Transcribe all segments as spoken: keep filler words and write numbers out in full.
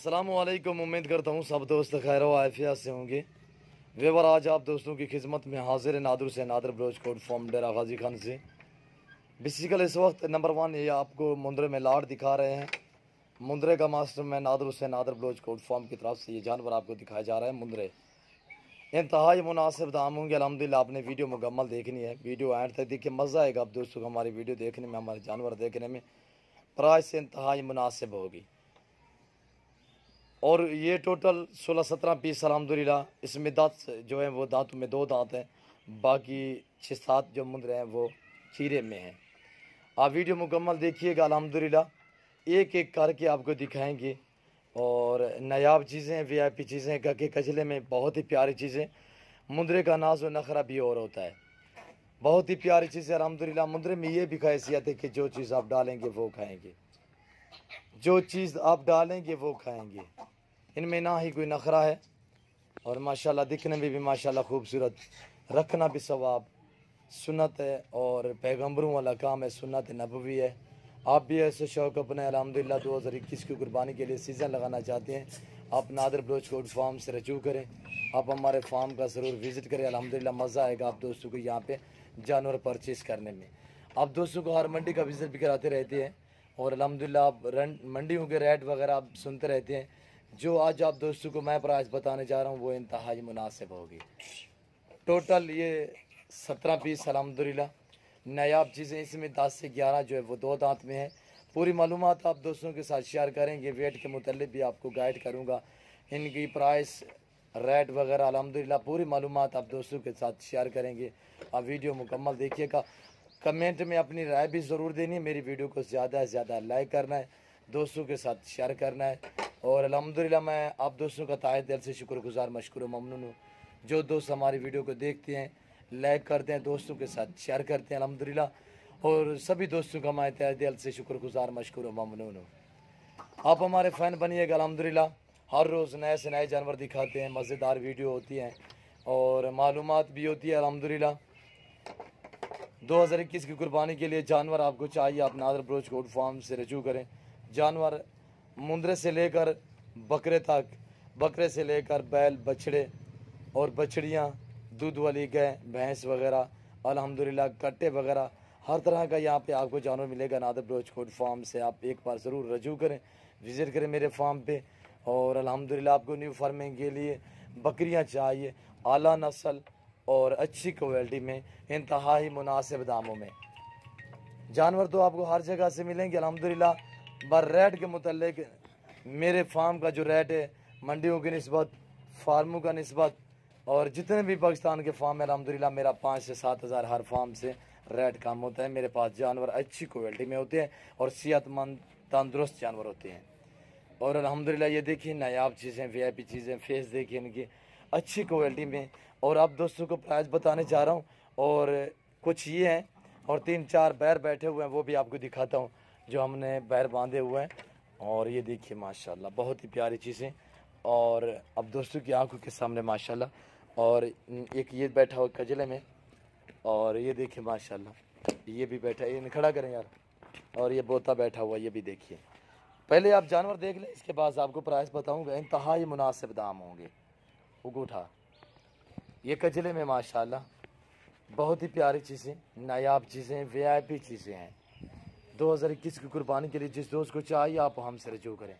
अस्सलामुअलैकुम। उम्मीद करता हूँ सब दोस्त खैर व आफियत से होंगे। वेवर आज आप दोस्तों की खिदमत में हाजिर नादर से नादर ब्लोच कोड फॉर्म डेरा गाजी खान से। बेसिकल इस वक्त नंबर वन ये आपको मुंद्रे में लाट दिखा रहे हैं। मुंद्रे का मास्टर मैं नादर से नादर ब्लोच कोड फॉर्म की तरफ से ये जानवर आपको दिखाया जा रहा है। मुंद्रे इंतहाई मुनासिब दाम होंगे। अलहमदिल्ला आपने वीडियो मुकम्मल देखनी है, वीडियो एंड तक देखिए, मज़ा आएगा आप दोस्तों को हमारी वीडियो देखने में, हमारे जानवर देखने में। प्राइस इंतहाई मुनासिब होगी और ये टोटल सोलह सत्रह पीस अलहमदिल्ला। इसमें दांत जो है वो दांतों में दो दांत हैं, बाकी छः सात जो मुंद्रे हैं वो चीरे में हैं। आप वीडियो मुकम्मल देखिएगा। अलहमदिल्ला एक एक करके आपको दिखाएंगे और नायाब चीज़ें, वी आई पी चीज़ें, गके कचले में बहुत ही प्यारी चीज़ें। मुंद्रे का नाज व नखरा भी और होता है, बहुत ही प्यारी चीज़ें अलहमदिल्ला। मुंद्रे में ये भी खासियत है कि जो चीज़ आप डालेंगे वो खाएंगे, जो चीज़ आप डालेंगे वो खाएंगे। इनमें ना ही कोई नखरा है और माशाल्लाह दिखने में भी माशाल्लाह खूबसूरत, रखना भी सवाब, सुन्नत है और पैगंबरों वाला काम है, सुन्नत नबवी है। आप भी ऐसे शौक़ अपने अलहमदिल्ला दो हज़ार इक्कीस की कुर्बानी के लिए सीज़न लगाना चाहते हैं, आप नादर ब्लोच कोड फार्म से रजू करें। आप हमारे फार्म का ज़रूर विज़िट करें। अलहमदिल्ला मज़ा आएगा आप दोस्तों को यहाँ पे जानवर परचेज़ करने में। आप दोस्तों को हर मंडी का विज़िट भी कराते रहते हैं और अलहमदिल्ला आप मंडियों के रेट वगैरह आप सुनते रहते हैं। जो आज आप दोस्तों को मैं प्राइस बताने जा रहा हूँ वो इंतहाई मुनासिब होगी। टोटल ये सत्रह पीस अलहमदिल्ला नायाब चीज़ें, इसमें दस से ग्यारह जो है वो दो दांत में है। पूरी मालूमात आप दोस्तों के साथ शेयर करेंगे, वेट के मुतालिक भी आपको गाइड करूँगा, इनकी प्राइस रेट वगैरह अलहमदिल्ला पूरी मालूमात आप दोस्तों के साथ शेयर करेंगे। आप वीडियो मुकम्मल देखिएगा। कमेंट में अपनी राय भी ज़रूर देनी है। मेरी वीडियो को ज़्यादा से ज़्यादा लाइक करना है, दोस्तों के साथ शेयर करना है। और अलहमदिल्ला मैं आप दोस्तों का ताहे दिल से शुक्रगुजार मशकूर ममनून हूँ। जो दोस्त हमारी वीडियो को देखते हैं, लाइक करते हैं, दोस्तों के साथ शेयर करते हैं अलहमदिल्ला, और सभी दोस्तों का मैं ताहे दिल से शुक्रगुजार मशकूर ममनून हूँ। आप हमारे फ़ैन बनिएगा। अलहमदिल्ला हर रोज़ नए से नए जानवर दिखाते हैं, मज़ेदार वीडियो होती हैं और मालूमात भी होती है अलहमदिल्ला। दो हज़ार इक्कीस की कुर्बानी के लिए जानवर आपको चाहिए, आप नादर ब्लोच कोड फार्म से रजू करें। जानवर मुंद्रे से लेकर बकरे तक, बकरे से लेकर बैल, बछड़े और बछड़ियाँ, दूध वाली गाय, भैंस वगैरह, अल्हम्दुलिल्लाह कट्टे वगैरह, हर तरह का यहाँ पे आपको जानवर मिलेगा नादर ब्लोच कोड फार्म से। आप एक बार ज़रूर रजू करें, विज़िट करें मेरे फार्म पे। और अल्हम्दुलिल्लाह आपको न्यू फार्मिंग के लिए बकरियाँ चाहिए आला नस्ल और अच्छी क्वालिटी में, इंतहाई मुनासिब दामों में। जानवर तो आपको हर जगह से मिलेंगे अल्हम्दुलिल्लाह, पर रेट के मुतालिक मेरे फार्म का जो रेट है मंडियों की निस्बत, फार्मों का निस्बत, और जितने भी पाकिस्तान के फार्म है अल्हम्दुलिल्लाह मेरा पाँच से सात हज़ार हर फार्म से रेट कम होता है। मेरे पास जानवर अच्छी क्वालिटी में होते हैं और सेहतमंद तंदुरुस्त जानवर होते हैं। और अल्हम्दुलिल्लाह ये देखिए नायाब चीज़ें, वी आई पी चीज़ें, फेस देखिए इनकी अच्छी क्वालिटी में। और आप दोस्तों को प्राइस बताने जा रहा हूँ और कुछ ये हैं और तीन चार बैर बैठे हुए हैं, वो भी आपको दिखाता हूँ जो हमने बैर बांधे हुए हैं। और ये देखिए माशाल्लाह बहुत ही प्यारी चीज़ें और अब दोस्तों की आंखों के सामने माशाल्लाह। और एक ये बैठा हुआ कजले में, और ये देखिए माशाल्लाह ये भी बैठा है, ये खड़ा करें यार। और ये बोता बैठा हुआ, ये भी देखिए। पहले आप जानवर देख लें, इसके बाद आपको प्राइस बताऊँगा। इंतहाई मुनासिब दाम होंगे। उगूठा ये कजले में माशाल्लाह बहुत ही प्यारी चीज़ें, नायाब चीज़ें, वी आई पी चीज़ें हैं। दो हज़ार इक्कीस की कुर्बानी के लिए जिस दोस्त को चाहिए आप हमसे रजू करें।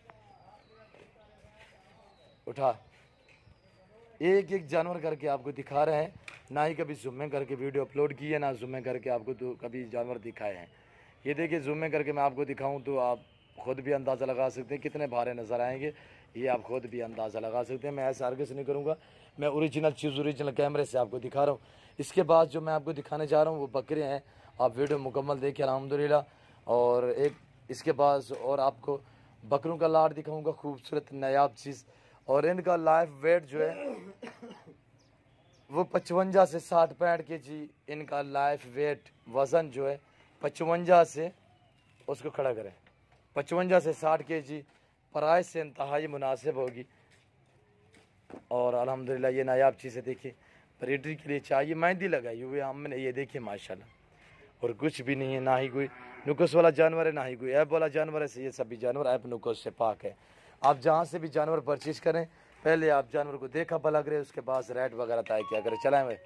उठा एक एक जानवर करके आपको दिखा रहे हैं, ना ही कभी जूम में करके वीडियो अपलोड की है, ना जूम में करके आपको तो कभी जानवर दिखाए हैं। ये देखिए जूम में करके मैं आपको दिखाऊं तो आप खुद भी अंदाज़ा लगा सकते हैं कितने भारे नज़र आएंगे, ये आप खुद भी अंदाज़ा लगा सकते हैं। मैं ऐसा हरगिज़ नहीं करूँगा, मैं ओरिजिनल चीज़ ओरिजिनल कैमरे से आपको दिखा रहा हूँ। इसके बाद जो मैं आपको दिखाने जा रहा हूँ वो बकरे हैं, आप वीडियो मुकम्मल देखिए अल्हम्दुलिल्लाह। और एक इसके बाद और आपको बकरों का लाट दिखाऊँगा, खूबसूरत नायाब चीज़। और इनका लाइफ वेट जो है वो पचवंजा से साठ पैंठ के जी इनका लाइफ वेट, वज़न जो है पचवंजा से, उसको खड़ा करें, पचवंजा से साठ के जी। प्राइस से इंतहाई मुनासिब होगी। और अल्हम्दुलिल्लाह ये नायाब चीज़ें देखिए, ब्रीडरी के लिए चाहिए, मेहंदी लगाई हुई है हमने, ये देखिए माशाल्लाह। और कुछ भी नहीं है, ना ही कोई नुकस वाला जानवर है, ना ही कोई ऐप वाला जानवर है। ये सभी जानवर ऐप नुकस से पाक है। आप जहाँ से भी जानवर परचेज करें, पहले आप जानवर को देखा भला करें, उसके बाद रेट वगैरह तय किया करें। चलाएं भाई।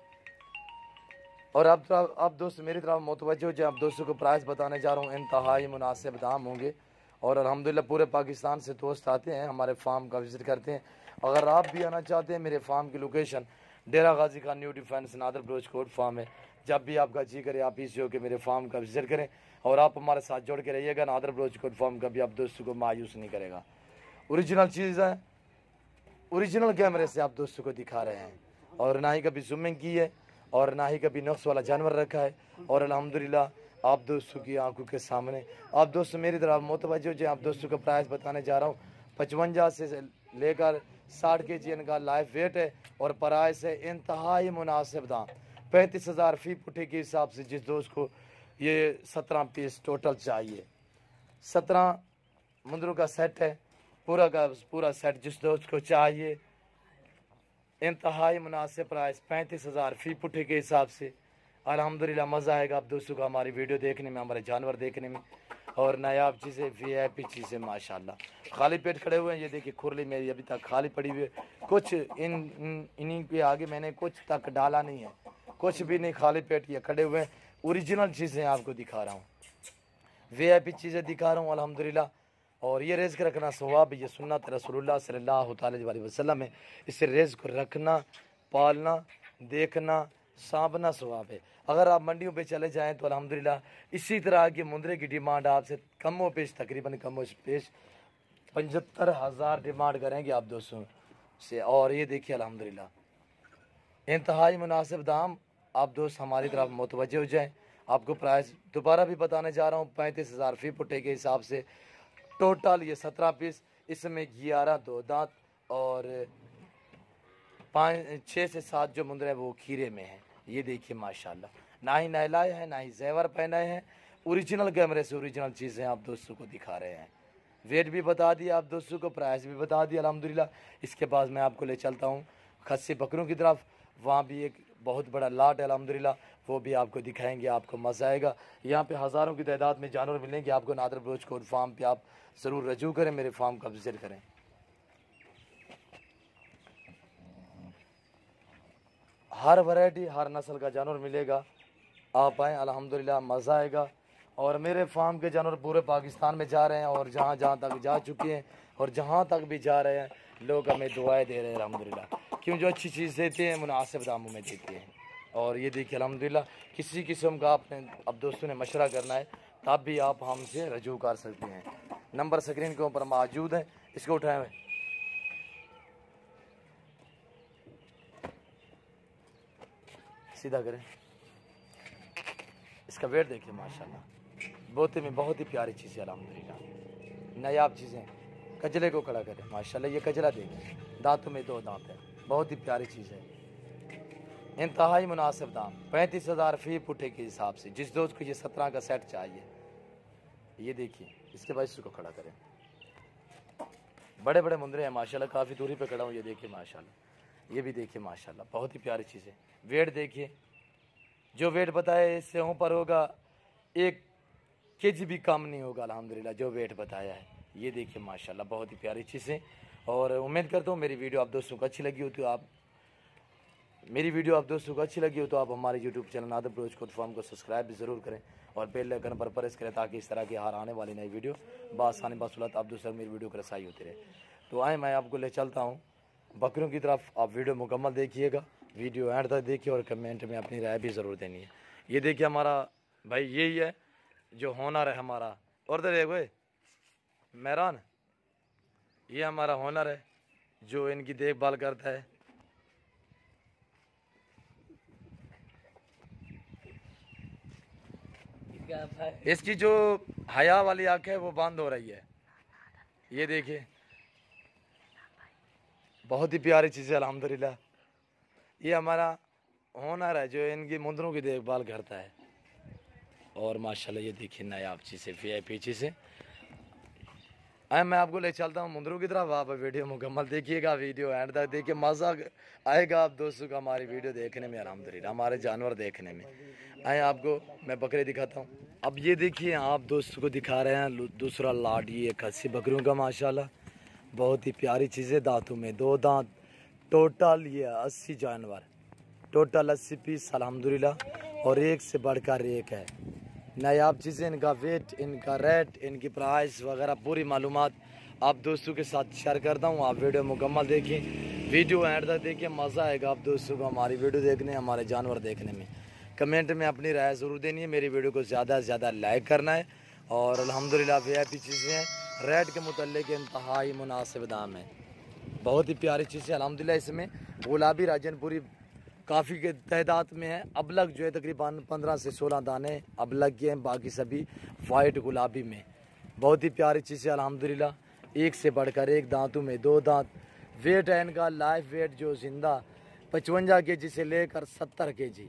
और अब तो आप दोस्त मेरी तरफ मुतवज्जो जो आप दोस्तों को प्राइस बताने जा रहा हूँ, इंतहाई मुनासिब दाम होंगे। और अल्हम्दुलिल्लाह पूरे पाकिस्तान से दोस्त आते हैं, हमारे फार्म का विज़िट करते हैं। अगर आप भी आना चाहते हैं, मेरे फार्म की location Dera Ghazi Khan new defence Nadar Broach Kot farm है। जब भी आपका जी करे आप इसी हो के मेरे फार्म का विज़िट करें और आप हमारे साथ जुड़ के रहिएगा। नादर ब्रोच कोट फार्म का भी आप दोस्तों को मायूस नहीं करेगा। ओरिजिनल चीज़ है, ओरिजिनल कैमरे से आप दोस्तों को दिखा रहे हैं, और ना ही कभी स्विमिंग की है और ना ही कभी नुक्स वाला जानवर रखा है। और अल्हम्दुलिल्लाह आप दोस्तों की आंखों के सामने आप दोस्तों मेरी तरफ मुतवज्जो जो आप दोस्तों को प्राइस बताने जा रहा हूँ। पचवंजा से लेकर साठ के जी इनका लाइफ वेट है और प्राइस है इंतहाई मुनासिब दाम पैंतीस हज़ार फी पुट्ठे के हिसाब से। जिस दोस्त को ये सत्रह पीस टोटल चाहिए, सत्रह मुंदरों का सेट है, पूरा का पूरा सेट जिस दोस्त को चाहिए, इंतहाई मुनासिब प्राइस पैंतीस हज़ार फी पुट्ठे के हिसाब से। अल्हम्दुलिल्लाह मज़ा आएगा आप दोस्तों को हमारी वीडियो देखने में, हमारे जानवर देखने में, और नायाब चीज़ें, वी आई पी चीज़ें माशाल्लाह। खाली पेट खड़े हुए हैं, ये देखिए खुरली मेरी अभी तक खाली पड़ी हुई है। कुछ इन इन्हीं के आगे मैंने कुछ तक डाला नहीं है, कुछ भी नहीं, खाली पेट ये खड़े हुए हैं। ओरिजिनल चीज़ें आपको दिखा रहा हूँ, वी आई पी चीज़ें दिखा रहा हूँ अल्हम्दुलिल्लाह। और ये रिज़्क़ रखना सवाब, ये सुन्नत रसूलुल्लाह सल्लल्लाहु अलैहि वसल्लम है। इससे रिज़्क़ रखना, पालना, देखना, सांभना सवाब है। अगर आप मंडियों पे चले जाएं तो अल्हम्दुलिल्लाह इसी तरह के मुंदरे की डिमांड आपसे कमो पेश, तकरीबन कमो पेश पचहत्तर हज़ार डिमांड करेंगे आप दोस्तों से। और ये देखिए अल्हम्दुलिल्लाह इंतहाई मुनासिब दाम। आप दोस्त हमारी तरफ मुतवज्जो हो जाएँ। आपको प्राइस दोबारा भी बताने जा रहा हूँ, पैंतीस हज़ार फी पुट्ठे के हिसाब से टोटल ये सत्रह पीस, इसमें ग्यारह दो दांत और पाँच छः से सात जो मुंदर है वो खीरे में है। ये देखिए माशाल्लाह, ना ही नहलाए हैं ना ही जेवर पहने हैं, ओरिजिनल कैमरे से ओरिजिनल चीज़ें आप दोस्तों को दिखा रहे हैं। वेट भी बता दिया आप दोस्तों को, प्राइस भी बता दिया अल्हम्दुलिल्लाह। इसके बाद मैं आपको ले चलता हूँ खस्सी बकरों की तरफ, वहाँ भी एक बहुत बड़ा लाट है अल्हम्दुलिल्लाह, वो भी आपको दिखाएंगे, आपको मज़ा आएगा। यहाँ पे हज़ारों की तादाद में जानवर मिलेंगे आपको। नादर ब्रोच कोट फार्म पे आप ज़रूर रजू करें, मेरे फार्म का विज़िट करें। हर वैरायटी हर नस्ल का जानवर मिलेगा, आप आएँ अल्हम्दुलिल्लाह मज़ा आएगा। और मेरे फार्म के जानवर पूरे पाकिस्तान में जा रहे हैं, और जहाँ जहाँ तक जा चुके हैं और जहाँ तक भी जा रहे हैं, लोग हमें दुआएं दे रहे हैं अल्हम्दुलिल्लाह, क्यों जो अच्छी चीज़ देते हैं मुनासिब दामों में देते हैं। और ये देखिए अल्हम्दुलिल्लाह किसी किस्म का आपने अब दोस्तों ने मशवरा करना है तब भी आप हमसे रजू कर सकते हैं। नंबर स्क्रीन के ऊपर मौजूद है, इसको उठाएं हुए सीधा करें। इसका वेट देखिए माशाल्लाह, बोते में बहुत ही प्यारी चीज़ें अल्हम्दुलिल्लाह, नायाब चीज़ें। कजले को खड़ा करें माशाल्लाह, ये कजला देखिए, दांतों में दो दांत है, बहुत ही प्यारी चीज़ है। इंतहाई मुनासिब दाम पैंतीस हज़ार फी पुट्ठे के हिसाब से। जिस दोस्त को ये सत्रह का सेट चाहिए, ये देखिए, इसके बाद इसको खड़ा करें। बड़े बड़े मुंदरे हैं माशाल्लाह, काफ़ी दूरी पे खड़ा हूँ, ये देखिए माशाल्लाह, ये भी देखिए माशाल्लाह, बहुत ही प्यारी चीज़ है। वेट देखिए, जो वेट बताया इससे ऊपर होगा, एक के जी भी कम नहीं होगा अल्हम्दुलिल्लाह जो वेट बताया है। ये देखिए माशाल्लाह, बहुत ही प्यारी चीज़ें। और उम्मीद करता हूँ मेरी वीडियो आप दोस्तों को अच्छी लगी हो, तो आप मेरी वीडियो आप दोस्तों को अच्छी लगी हो तो आप हमारे YouTube channel Nadar Broach Kot farm को सब्सक्राइब भी ज़रूर करें और बेल आइकन पर प्रेस करें, ताकि इस तरह की हर आने वाली नई वीडियो बासानी बासूलत आप दोस्तों मेरी वीडियो को रसाई होती रहे। तो आए मैं आपको ले चलता हूँ बकरियों की तरफ। आप वीडियो मुकम्मल देखिएगा, वीडियो एंड तक देखिए और कमेंट में अपनी राय भी ज़रूर देनी है। ये देखिए हमारा भाई यही है जो होनर है हमारा, और तो देखो मेहरान, ये हमारा होनर है जो इनकी देखभाल करता है। इसकी जो हया वाली आँख है वो बंद हो रही है, ये देखिए, बहुत ही प्यारी चीज़ है अल्हम्दुलिल्लाह। ये हमारा होनर है जो इनकी मुंदरों की देखभाल करता है। और माशाल्लाह ये देखिए नायाब चीज़ें, वी आई पी चीज़ें। आए मैं आपको ले चलता हूँ मुंदरों की तरफ, आप वीडियो मुकम्मल देखिएगा, वीडियो एंड तक देखिए, मज़ा आएगा आप दोस्तों का हमारी वीडियो देखने में अल्हम्दुलिल्लाह, हमारे जानवर देखने में। आए आपको मैं बकरे दिखाता हूँ। अब ये देखिए आप दोस्तों को दिखा रहे हैं दूसरा लाट, ये खस्सी बकरियों का माशाल्लाह, बहुत ही प्यारी चीज़ें, दांतों में दो दांत। टोटल ये अस्सी जानवर, टोटल अस्सी पीस अल्हम्दुलिल्लाह, और एक से बढ़कर एक है। नायाब चीज़ें, इनका वेट, इनका रेट, इनकी प्राइस वगैरह पूरी मालूमात आप दोस्तों के साथ शेयर करता हूँ। आप वीडियो मुकम्मल देखें, वीडियो एंड तक देखिए, मज़ा आएगा आप दोस्तों को हमारी वीडियो देखने, हमारे जानवर देखने में। कमेंट में अपनी राय ज़रूर देनी है, मेरी वीडियो को ज़्यादा से ज़्यादा लाइक करना है। और अल्हम्दुलिल्लाह वी आई पी चीज़ें हैं, रेट के मुतल्लिक़ इंतहाई मुनासिब दाम है, बहुत ही प्यारी चीज़ें अल्हम्दुलिल्लाह। इसमें गुलाबी राजनपुरी काफ़ी के तादाद में है। अबलग जो है तकरीबन पंद्रह से सोलह दाने अबलग के हैं, बाकी सभी वाइट गुलाबी में। बहुत ही प्यारी चीज़ें अल्हम्दुलिल्लाह, एक से बढ़कर एक, दांतों में दो दांत। वेट है इनका लाइफ वेट जो जिंदा पचवंजा के जी से लेकर सत्तर के जी,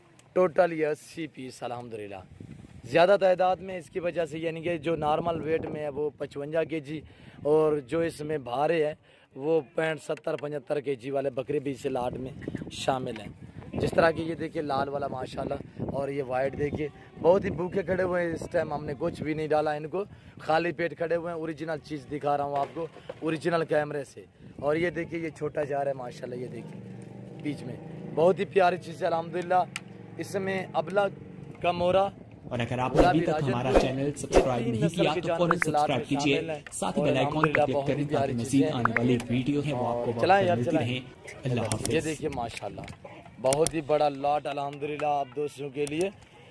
टोटल ये अस्सी पीस अल्हम्दुलिल्लाह। ज़्यादा तादाद में इसकी वजह से, यानी कि जो नॉर्मल वेट में है वो पचवंजा के जी, और जो इसमें भारे है वो पैंठ सत्तर पचहत्तर के जी वाले बकरे भी इस लाट में शामिल हैं। जिस तरह की ये देखिए लाल वाला माशाल्लाह, और ये वाइट देखिए, बहुत ही भूखे खड़े हुए हैं। इस टाइम हमने कुछ भी नहीं डाला इनको, खाली पेट खड़े हुए हैं। ओरिजिनल चीज़ दिखा रहा हूँ आपको ओरिजिनल कैमरे से। और ये देखिए ये छोटा जा रहा है माशाल्लाह, ये देखिए बीच में, बहुत ही प्यारी चीज़ है अल्हम्दुलिल्लाह। इसमें अबलग का मोरा। और अगर आपने अभी तक हमारा चैनल सब्सक्राइब नहीं किया तो फौरन सब्सक्राइब कीजिए, साथ ही बेल आइकॉन पर क्लिक करें ताकि मज़ीद आने वाली वीडियो है वो आपको मिलती रहे। अल्लाह हाफ़िज़। ये देखिए माशाल्लाह, बहुत ही बड़ा लॉट अल्हम्दुलिल्लाह आप दोस्तों के लिए।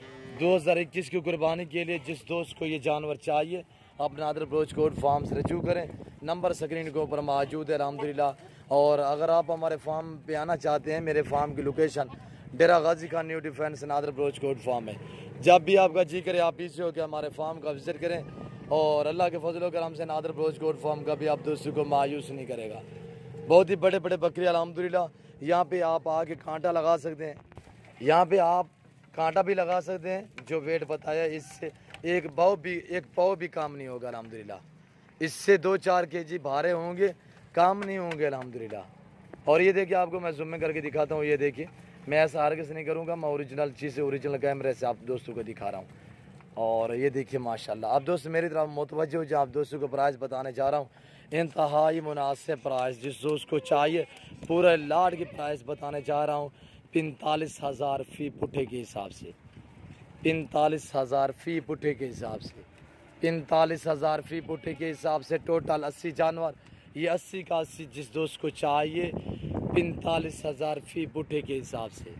दो हज़ार इक्कीस की कुर्बानी के लिए जिस दोस्त को ये जानवर चाहिए, आप नादर ब्रोच कोड फार्म से रजू करें, नंबर स्क्रीन के ऊपर मौजूद है अल्हम्दुलिल्लाह। और अगर आप हमारे फार्म पे आना चाहते हैं, मेरे फार्म की location Dera Ghazi Khan new defence Nadar Broach Kot farm है। जब भी आपका जी करे आप पीछे होकर हमारे फार्म का विजिट करें, और अल्लाह के फजल करम से नादर ब्रोच कोड फार्म का भी आप दोस्तों को मायूस नहीं करेगा। बहुत ही बड़े बड़े बकरी अल्हम्दुलिल्लाह। यहाँ पे आप आके कांटा लगा सकते हैं, यहाँ पे आप कांटा भी लगा सकते हैं। जो वेट बताया इससे एक पाव भी एक पाव भी काम नहीं होगा अल्हम्दुलिल्लाह। इससे दो चार के जी भारे होंगे, काम नहीं होंगे अल्हम्दुलिल्लाह। और ये देखिए आपको मैं ज़ूम करके दिखाता हूँ, ये देखिए मैं ऐसा हरगिज़ नहीं करूँगा, मैं ओरिजिनल चीज़ से ओरिजिनल कैमरे से आप दोस्तों को दिखा रहा हूँ। और ये देखिए माशाल्लाह, आप दोस्त मेरी तरफ मुतवज्जो हो, जो आप दोस्तों को प्राइस बताने जा रहा हूँ इंतहाई मुनासिब प्राइस। जिस दोस्त को चाहिए पूरे लाट की प्राइस बताने जा रहा हूँ, पैंतालीस हज़ार फ़ी पुट्ठे के हिसाब से, पैंतालीस हज़ार फ़ी पुट्ठे के हिसाब से, पैंतालीस हज़ार फ़ी पुट्ठे के हिसाब से। टोटल अस्सी जानवर, ये अस्सी का अस्सी जिस दोस्त को चाहिए, पैंतालीस हज़ार फ़ी पुट्ठे के हिसाब से।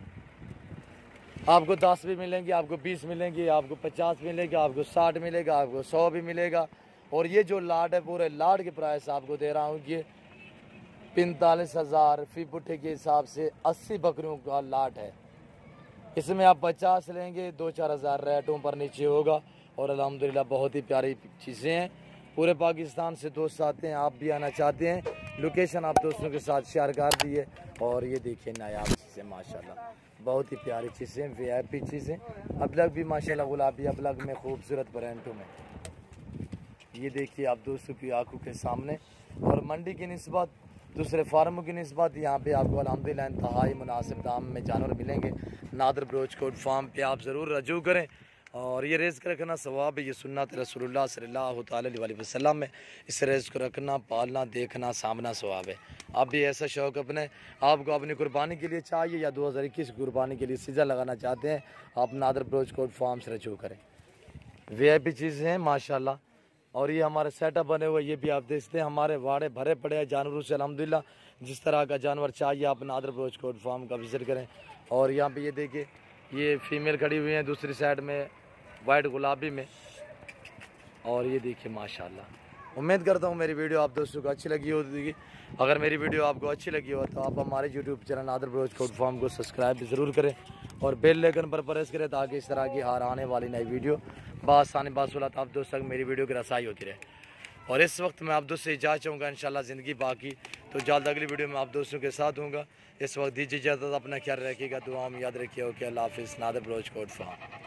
आपको दस भी मिलेंगे, आपको बीस मिलेंगे, आपको पचास मिलेगा, आपको साठ मिलेगा, आपको सौ भी मिलेगा। और ये जो लाट है पूरे लाट की प्राइस आपको दे रहा हूँ कि पैंतालीस हज़ार फ़ी पुट्ठे के हिसाब से अस्सी बकरियों का लाट है। इसमें आप पचास लेंगे, दो चार हज़ार रेटों पर नीचे होगा। और अल्हम्दुलिल्लाह बहुत ही प्यारी चीज़ें हैं। पूरे पाकिस्तान से दोस्त आते हैं, आप भी आना चाहते हैं, लोकेशन आप दोस्तों के साथ शेयर कर दी है। और ये देखिए नायाब चीज़ें माशाल्लाह, बहुत ही प्यारी चीज़ें, वी आई पी चीज़ें। अबलग भी माशाल्लाह गुलाबी अबलग में खूबसूरत ब्रांडों में, ये देखिए आप दोस्तों की आंखों के सामने। और मंडी की निस्बत, दूसरे फार्मों की निस्बत यहाँ पे आपको अल्हम्दुलिल्लाह इंतहाई मुनासिब दाम में जानवर मिलेंगे। नादर ब्रोच कोड फार्म पे आप ज़रूर रजू करें। और ये रेस का रखना सवाब है, ये सुन्नत रसूलुल्लाह सल्लल्लाहु अलैहि वसल्लम में। इस रेस को रखना, पालना, देखना, सामना सवाब है। आप भी ऐसा शौक़ अपने आपको अपनी कुर्बानी के लिए चाहिए, या दो हज़ार इक्कीस कुर्बानी के लिए सीज़न लगाना चाहते हैं, आप नादर ब्रोच कोड फार्म से रजू करें। वी आई पी चीज़ें हैं माशाल्लाह। और ये हमारे सेटअप बने हुए, ये भी आप देखते हैं, हमारे वाड़े भरे पड़े हैं जानवरों से अल्हम्दुलिल्लाह। जिस तरह का जानवर चाहिए आप नादर ब्रोच कोड फार्म का विजिट करें। और यहाँ पे ये देखिए ये फीमेल खड़ी हुई है दूसरी साइड में वाइट गुलाबी में। और ये देखिए माशाल्लाह, उम्मीद करता हूँ मेरी वीडियो आप दोस्तों को अच्छी लगी होगी। अगर मेरी वीडियो आपको अच्छी लगी हो तो आप हमारे YouTube channel Nadar Broach Kot farm को सब्सक्राइब भी ज़रूर करें और बेल आइकन पर प्रेस करें, ताकि इस तरह की हर आने वाली नई वीडियो बासानी बासुलत आप दोस्तों तक मेरी वीडियो की रसाई होती रहे। और इस वक्त मैं आप दोस्तों से इजाज़त चाहूँगा, इंशाल्लाह ज़िंदगी बाकी तो जल्द अगली वीडियो में आप दोस्तों के साथ होऊंगा। इस वक्त दीजिए इजाज़त, अपना ख्याल रखिएगा, दुआ में याद रखिए। ओके, अल्लाह हाफिज़। नादर ब्रोच कोड फार्म।